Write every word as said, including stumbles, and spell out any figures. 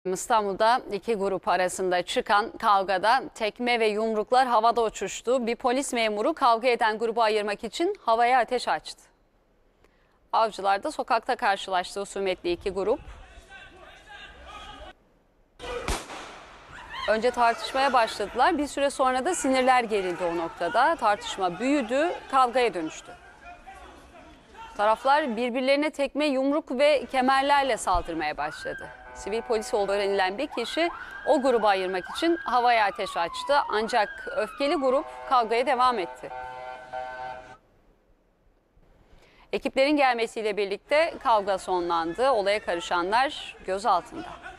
İstanbul'da iki grup arasında çıkan kavgada tekme ve yumruklar havada uçuştu. Bir polis memuru kavga eden grubu ayırmak için havaya ateş açtı. Avcılar'da sokakta karşılaştı husumetli iki grup. Önce tartışmaya başladılar. Bir süre sonra da sinirler gerildi o noktada. Tartışma büyüdü, kavgaya dönüştü. Taraflar birbirlerine tekme, yumruk ve kemerlerle saldırmaya başladı. Sivil polis olduğu öğrenilen bir kişi o grubu ayırmak için havaya ateş açtı. Ancak öfkeli grup kavgaya devam etti. Ekiplerin gelmesiyle birlikte kavga sonlandı. Olaya karışanlar gözaltında.